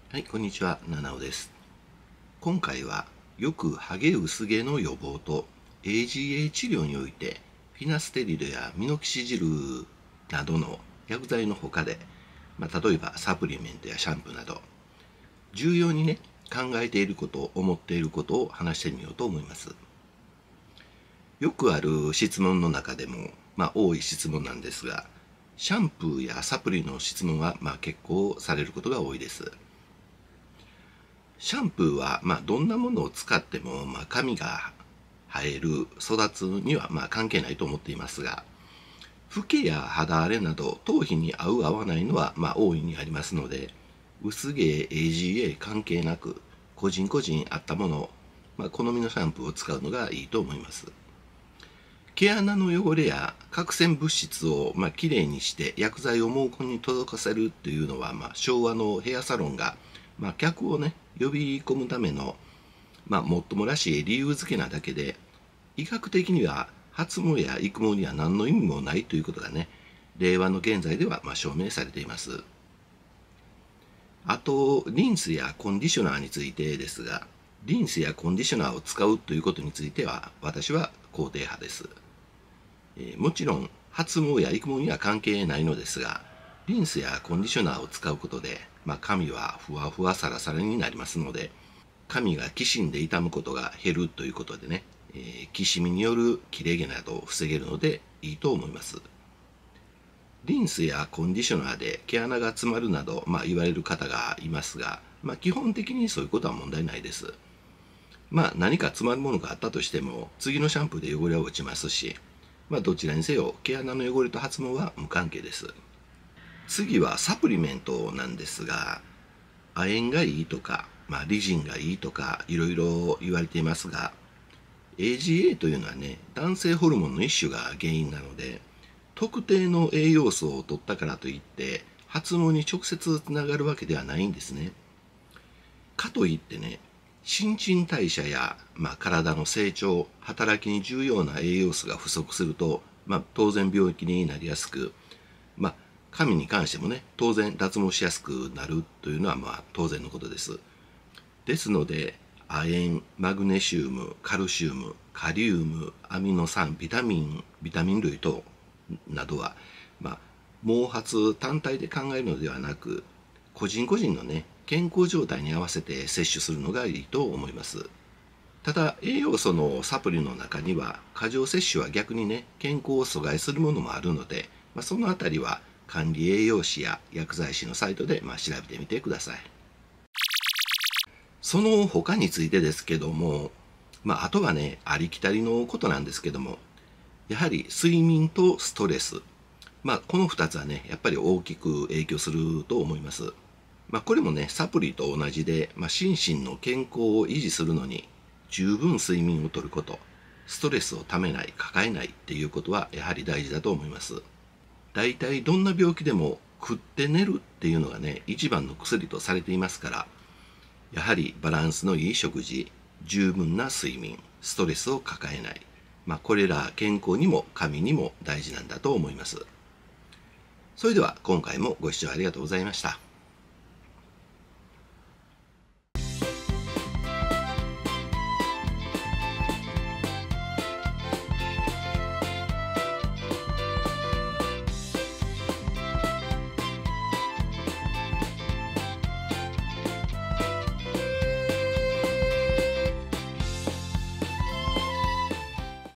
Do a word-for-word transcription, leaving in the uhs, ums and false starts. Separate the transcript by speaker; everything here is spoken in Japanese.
Speaker 1: はい、こんにちは、七尾です。今回は、よくハゲ薄毛の予防と エージーエー 治療において、フィナステリドやミノキシジルなどの薬剤の他で、まあ、例えばサプリメントやシャンプーなど、重要にね、考えていること、思っていることを話してみようと思います。よくある質問の中でも、まあ、多い質問なんですが、シャンプーやサプリの質問は、まあ、結構されることが多いです。シャンプーは、まあ、どんなものを使っても、まあ、髪が生える、育つには、まあ、関係ないと思っていますが、フケや肌荒れなど、頭皮に合う合わないのは、まあ、大いにありますので、薄毛、エージーエー 関係なく、個人個人合ったもの、まあ、好みのシャンプーを使うのがいいと思います。毛穴の汚れや角栓物質を、まあ、きれいにして薬剤を毛根に届かせるというのは、まあ、昭和のヘアサロンが、まあ、客をね呼び込むための、まあ、もっともらしい理由付けなだけで、医学的には発毛や育毛には何の意味もないということがね、令和の現在ではまあ証明されています。あと、リンスやコンディショナーについてですが、リンスやコンディショナーを使うということについては、私は肯定派です。えーもちろん発毛や育毛には関係ないのですが、リンスやコンディショナーを使うことで、まあ、髪はふわふわサラサラになりますので、髪がきしんで傷むことが減るということでね、えー、きしみによる切れ毛などを防げるのでいいと思います。リンスやコンディショナーで毛穴が詰まるなど、まあ、言われる方がいますが、まあ、基本的にそういうことは問題ないです。まあ、何か詰まるものがあったとしても、次のシャンプーで汚れは落ちますし、まあ、どちらにせよ毛穴の汚れと発毛は無関係です。次はサプリメントなんですが、亜鉛がいいとか、まあ、リジンがいいとかいろいろ言われていますが、 エージーエー というのはね、男性ホルモンの一種が原因なので、特定の栄養素を取ったからといって発毛に直接つながるわけではないんですね。かといってね、新陳代謝や、まあ、体の成長、働きに重要な栄養素が不足すると、まあ、当然病気になりやすく、まあ、髪に関してもね、当然脱毛しやすくなるというのはまあ当然のことです。ですので、亜鉛、マグネシウム、カルシウム、カリウム、アミノ酸、ビタミン、ビタミン類等などは、まあ、毛髪単体で考えるのではなく、個人個人のね、健康状態に合わせて摂取するのがいいと思います。ただ、栄養素のサプリの中には、過剰摂取は逆にね、健康を阻害するものもあるので、まあ、そのあたりは管理栄養士や薬剤師のサイトでまあ調べてみてください。その他についてですけども、まあ、あとはね、ありきたりのことなんですけども、やはり睡眠とストレス、まあ、このふたつはね、やっぱり大きく影響すると思います。まあ、これもね、サプリと同じで、まあ、心身の健康を維持するのに、十分睡眠をとること、ストレスをためない、抱えないっていうことは、やはり大事だと思います。大体どんな病気でも食って寝るっていうのがね、一番の薬とされていますから、やはりバランスのいい食事、十分な睡眠、ストレスを抱えない、まあ、これら健康にも髪にも大事なんだと思います。それでは今回もご視聴ありがとうございました。